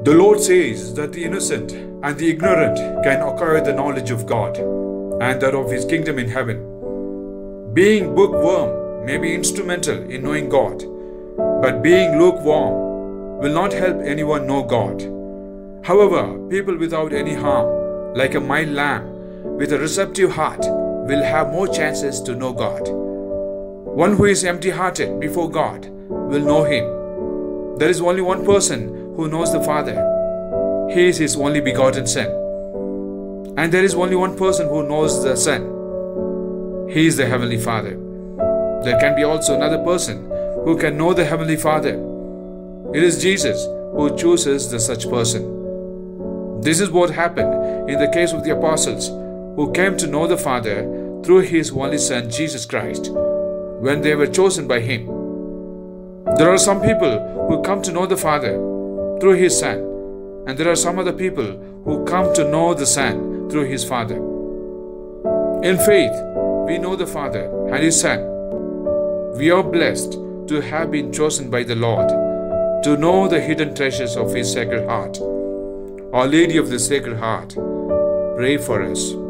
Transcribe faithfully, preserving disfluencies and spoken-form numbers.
The Lord says that the innocent and the ignorant can acquire the knowledge of God and that of His kingdom in heaven. Being bookworm may be instrumental in knowing God, but being lukewarm will not help anyone know God. However, people without any harm, like a mild lamb with a receptive heart, will have more chances to know God. One who is empty-hearted before God will know Him. There is only one person who knows the Father. He is His only begotten Son. And there is only one person who knows the Son. He is the Heavenly Father. There can be also another person who can know the Heavenly Father. It is Jesus who chooses the such person. This is what happened in the case of the apostles who came to know the Father through His only Son, Jesus Christ, when they were chosen by Him. There are some people who come to know the Father through His Son, and there are some other people who come to know the Son through His Father. In faith, we know the Father and His Son. We are blessed to have been chosen by the Lord to know the hidden treasures of His Sacred Heart. Our Lady of the Sacred Heart, pray for us.